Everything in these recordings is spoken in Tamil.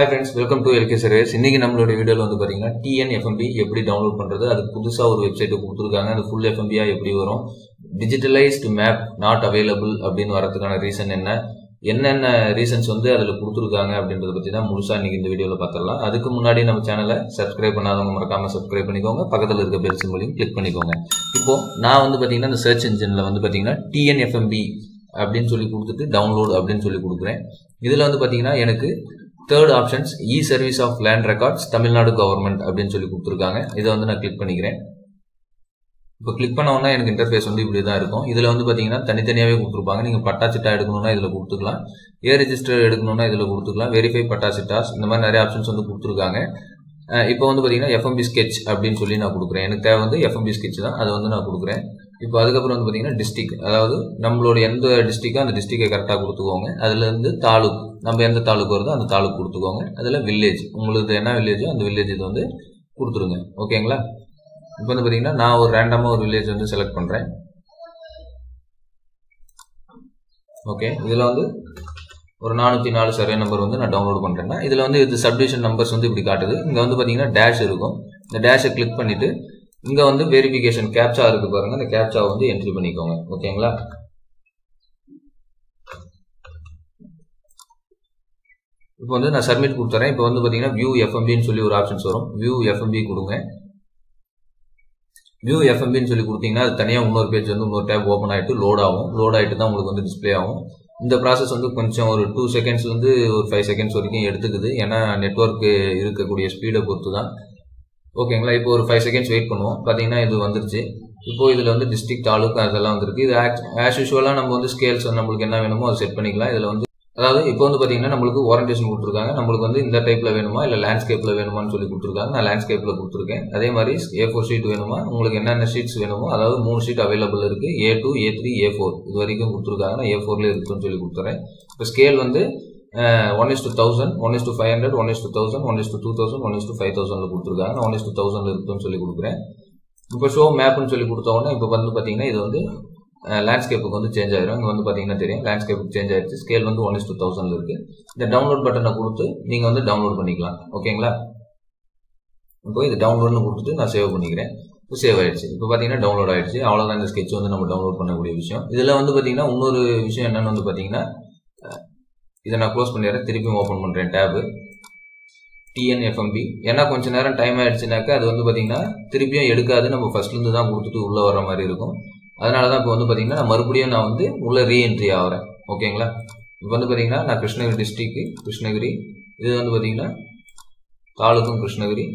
Hi friends, welcome to LK Surveys. இன்னைக்கு நம்மளோட வீடியோல வந்து பாத்தீங்கன்னா TNFMB எப்படி டவுன்லோட் பண்றது, அதுக்கு புதுசா ஒரு வெப்சைட் கொடுத்திருக்காங்க. அது full FMB எப்படி வரும், digitalized map not available அப்படினு வரதுக்கான ரீசன் என்னென்ன ரீசன்ஸ் வந்து அதுல கொடுத்திருக்காங்க அப்படின்றத பத்தி தான் முழுசா இன்னைக்கு இந்த வீடியோல பார்த்தறலாம். அதுக்கு முன்னாடி நம்ம சேனலை சப்ஸ்கிரைப் பண்ணாதவங்க மறக்காம சப்ஸ்கிரைப் பண்ணிக்கோங்க. பக்கத்துல இருக்க பெல் சிம்பலையும் கிளிக் பண்ணிக்கோங்க. இப்போ நான் வந்து பாத்தீங்கன்னா இந்த சர்ச் இன்ஜின்ல வந்து பாத்தீங்கன்னா TNFMB அப்படின்னு சொல்லி கொடுத்துட்டு டவுன்லோட் அப்படின்னு சொல்லி கொடுக்குறேன். இதுல வந்து பாத்தீங்கன்னா எனக்கு third options service of land records Tamil Nadu government அப்படின்னு சொல்லி கொடுத்துருக்காங்க. இதை வந்து நான் கிளிக் பண்ணிக்கிறேன். இப்போ கிளிக் பண்ணோம்னா எனக்கு இன்டர்ஃபேஸ் வந்து இப்படி தான் இருக்கும். இதுல வந்து பாத்தீங்கன்னா தனித்தனியாவே கொடுத்துருப்பாங்க. நீங்க பட்டா சிட்டா எடுக்கணும்னா இதுல கொடுத்துக்கலாம், ரெஜிஸ்டர் எடுக்கணும்னா இதுல கொடுத்துக்கலாம், வெரிஃபை பட்டா சிட்டாஸ், இந்த மாதிரி நிறைய ஆப்ஷன்ஸ் வந்து கொடுத்துருக்காங்க. இப்போ வந்து பாத்தீங்கன்னா FMB sketch அப்படின்னு சொல்லி நான் கொடுக்குறேன். எனக்கு தேவை வந்து FMB sketch தான், அதை வந்து நான் கொடுக்குறேன். இப்போ அதுக்கப்புறம் வந்து பாத்தீங்கன்னா டிஸ்ட்ரிக்ட், அதாவது நம்மளோட எந்த டிஸ்ட்ரிக்டோ அந்த டிஸ்ட்ரிக்டை கரெக்டாக கொடுத்துக்கோங்க. அதுல இருந்து தாலுக், நம்ம எந்த தாலுக்கு வருதோ அந்த தாலுக்கு கொடுத்துக்கோங்க. அதுல வில்லேஜ், உங்களுக்கு என்ன வில்லேஜோ அந்த வில்லேஜ் இது வந்து கொடுத்துருங்க. ஓகேங்களா? இப்போ வந்து பாத்தீங்கன்னா நான் ஒரு ரேண்டமா ஒரு வில்லேஜ் வந்து செலக்ட் பண்றேன். ஓகே, இதுல வந்து ஒரு 404 சர்வே நம்பர் வந்து நான் டவுன்லோட் பண்றேன்னா இதுல வந்து இது சப்டிவிஷன் நம்பர்ஸ் வந்து இப்படி காட்டுது. இங்க வந்து பாத்தீங்கன்னா டேஷ் இருக்கும். இந்த டேஷை கிளிக் பண்ணிட்டு இங்க வந்து வெரிஃபிகேஷன் கேப்சா இருக்கு பாருங்க, இந்த கேப்சாவை வந்து என்ட்ரி பண்ணிக்கோங்க. ஓகேங்களா? இப்போ வந்து நான் சப்மிட் கொடுத்துறேன். இப்போ வந்து பாத்தீங்கன்னா வியூ FMBன்னு சொல்லி ஒரு ஆப்ஷன்ஸ் வரும். வியூ FMB கொடுங்க. வியூ FMBன்னு சொல்லி கொடுத்தீங்கன்னா அது தனியாக இன்னொரு பேஜ் வந்து இன்னொரு டேப் ஓப்பன் ஆகிட்டு லோட் ஆகும். லோட் ஆகிட்டு தான் உங்களுக்கு வந்து டிஸ்பிளே ஆகும். இந்த ப்ராசஸ் வந்து கொஞ்சம் ஒரு 2 செகண்ட்ஸ்லேருந்து ஒரு 5 செகண்ட்ஸ் வரைக்கும் எடுத்துக்குது. ஏன்னா நெட்வொர்க் இருக்கக்கூடிய ஸ்பீடை பொறுத்து தான். ஓகேங்களா? இப்போ ஒரு 5 செகண்ட்ஸ் வெயிட் பண்ணுவோம். பார்த்தீங்கன்னா இது வந்துருச்சு. இப்போ இதில் வந்து டிஸ்ட்ரிக்ட் தாலுக்கு அதெல்லாம் வந்துருக்கு. இது ஆஸ் யூஸ்வலாக நம்ம வந்து ஸ்கேல்ஸ் நம்மளுக்கு என்ன வேணுமோ அதை செட் பண்ணிக்கலாம். இதில் வந்து அதாவது இப்போ வந்து பாத்தீங்கன்னா நம்மளுக்கு ஓரியன்டேஷன் கொடுத்துருக்காங்க. நம்மளுக்கு வந்து இந்த டைப்ல வேணுமா இல்ல லேண்ட்ஸ்கேப்ல வேணுமான்னு சொல்லி கொடுத்துருக்காங்க. நான் லேண்ட்ஸ்கேப்ல கொடுத்துருக்கேன். அதே மாதிரி A4 ஷீட் வேணுமா, உங்களுக்கு என்னென்ன ஷீட்ஸ் வேணுமோ, அதாவது 3 ஷீட் அவைலபிள் இருக்கு. A2, A3, A4 இது வரைக்கும் கொடுத்துருக்காங்க. நான் A4ல இருக்குன்னு சொல்லி கொடுத்துறேன். இப்போ ஸ்கேல் வந்து 1:1000, 1:500, 1:1000, 1:2000, 1:5000 கொடுத்துருக்காங்க. நான் 1:1000 இருக்குன்னு சொல்லி கொடுக்குறேன். இப்போ ஷோ மேப்னு சொல்லி கொடுத்தோன்னா இப்போ வந்து பாத்தீங்கன்னா இது வந்து லேண்ட்ஸ்கேப்புக்கு வந்து சேஞ்ச் ஆயிரும். இங்க வந்து பாத்தீங்கன்னா தெரியும் லேண்ட்ஸ்கேப்புக்கு சேஞ்ச் ஆயிடுச்சு. ஸ்கேல் வந்து 1:1000 இருக்கு. இந்த டவுன்லோட் பட்டனை கொடுத்து நீங்க வந்து டவுன்லோட் பண்ணிக்கலாம். ஓகேங்களா? இப்போ இது டவுன்லோட்னு கொடுத்துட்டு நான் சேவ் பண்ணிக்கிறேன். இப்போ சேவ் ஆயிடுச்சு. இப்போ பாத்தீங்கன்னா டவுன்லோட் ஆயிடுச்சு. அவ்வளவுதான் இந்த ஸ்கெட்ச் வந்து நம்ம டவுன்லோட் பண்ணக்கூடிய விஷயம். இதுல வந்து பாத்தீங்கன்னா இன்னொரு விஷயம் என்னன்னு வந்து பாத்தீங்கன்னா இதை நான் க்ளோஸ் பண்ணிடுறேன். திருப்பி ஓபன் பண்றேன் டேப் TNFMB. ஏன்னா கொஞ்ச நேரம் டைம் ஆயிடுச்சுனாக்கா அது வந்து பாத்தீங்கன்னா திருப்பியும் எடுக்காது. நம்ம ஃபர்ஸ்ட்ல இருந்து தான் கொடுத்துட்டு உள்ள வர மாதிரி இருக்கும். அதனாலதான் இப்போ வந்து பாத்தீங்கன்னா நான் மறுபடியும் நான் வந்து உள்ள ரீஎன்ட்ரி ஆகிறேன். ஓகேங்களா? இப்போ வந்து பாத்தீங்கன்னா நான் கிருஷ்ணகிரி டிஸ்ட்ரிக்ட், கிருஷ்ணகிரி, இது வந்து பாத்தீங்கன்னா தாலுக்கும் கிருஷ்ணகிரி,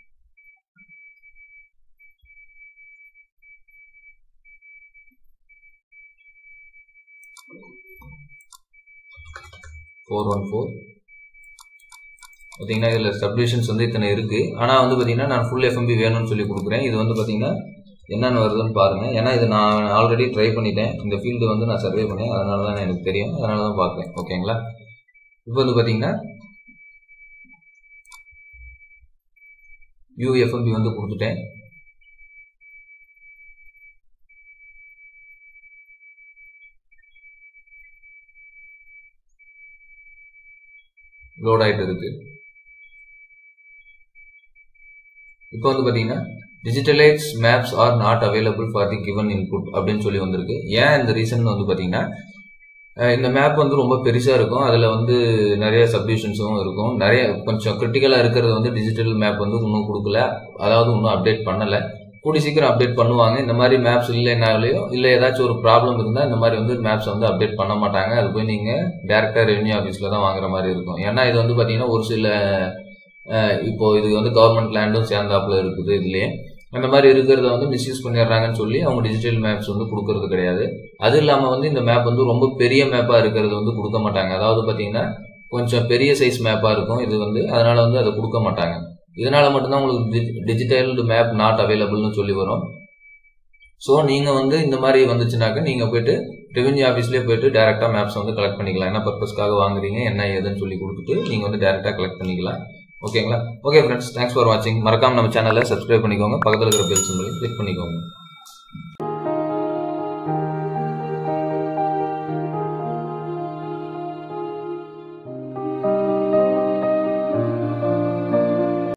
பாத்தீங்கன்னா இதுல சப்டிவிஷன்ஸ் வந்து இத்தனை இருக்கு. ஆனா வந்து பாத்தீங்கன்னா நான் ஃபுல் FMB வேணும்னு சொல்லி கொடுக்குறேன். இது வந்து பாத்தீங்கன்னா என்னென்ன வருதுன்னு பாருங்க. ஏன்னா இது நான் ஆல்ரெடி ட்ரை பண்ணிட்டேன். இந்த ஃபீல்டு வந்து நான் சர்வே பண்ணேன். அதனால தான் எனக்கு தெரியும். அதனால தான் பார்க்குறேன். ஓகேங்களா? இப்போ வந்து பாத்தீங்கன்னா வியூ FMB வந்து கொடுத்துட்டேன். லோட் ஆயிட்டு இருக்கு. இப்போ வந்து பாத்தீங்கன்னா digitalise maps are not available for the given input அப்படின்னு சொல்லி வந்திருக்கு. ஏன் இந்த ரீசன் வந்து பாத்தீங்கன்னா இந்த மேப் வந்து ரொம்ப பெருசா இருக்கும். அதுல வந்து நிறைய சப்டிவிஷன்ஸும் இருக்கும். நிறைய கொஞ்சம் கிரிட்டிக்கலா இருக்கிறது வந்து டிஜிட்டல் மேப் வந்து இன்னும் கொடுக்கல, அதாவது இன்னும் அப்டேட் பண்ணல. கூடி சீக்கிரம் அப்டேட் பண்ணுவாங்க. இந்த மாதிரி மேப்ஸ் இல்லைனாலையோ இல்ல ஏதாச்சும் ஒரு ப்ராப்ளம் இருந்தா இந்த மாதிரி வந்து மேப்ஸ் வந்து அப்டேட் பண்ண மாட்டாங்க. அது போய் நீங்க டைரக்டா ரெவென்யூ ஆபீஸ்ல தான் வாங்குற மாதிரி இருக்கும். ஏன்னா இது வந்து பாத்தீங்கன்னா ஒரு சில இப்போ இது வந்து கவர்மெண்ட் லேண்டும் சேர்ந்தாப்புல இருக்குது. இதுலயே அந்த மாதிரி இருக்கிறத வந்து மிஸ்யூஸ் பண்ணிடுறாங்கன்னு சொல்லி அவங்க டிஜிட்டல் மேப்ஸ் வந்து கொடுக்கறது கிடையாது. அது இல்லாம வந்து இந்த மேப் வந்து ரொம்ப பெரிய மேப்பா இருக்கிறது வந்து கொடுக்க மாட்டாங்க. அதாவது பாத்தீங்கன்னா கொஞ்சம் பெரிய சைஸ் மேப்பா இருக்கும் இது வந்து, அதனால வந்து அதை கொடுக்க மாட்டாங்க. இதனால மட்டும்தான் உங்களுக்கு டிஜிட்டல் மேப் நாட் அவைலபிள்னு சொல்லி வரும். ஸோ நீங்க வந்து இந்த மாதிரி வந்துச்சுனாக்க நீங்க போயிட்டு ரெவென்யூ ஆஃபீஸ்லேயே போயிட்டு டைரக்டா மேப்ஸ் வந்து கலெக்ட் பண்ணிக்கலாம். என்ன பர்பஸ்க்காக வாங்குறீங்க என்ன ஏதுன்னு சொல்லி கொடுத்துட்டு நீங்க வந்து டைரக்டா கலெக்ட் பண்ணிக்கலாம். ஓகேங்களா? ஓகே ஃப்ரெண்ட்ஸ், தேங்க்ஸ் ஃபார் வாட்சிங். மறக்காம நம்ம சேனலை சப்ஸ்கிரைப் பண்ணிக்கோங்க. பக்கத்தில் இருக்கிற பெல் சிம்பலையும் கிளிக் பண்ணிக்கோங்க.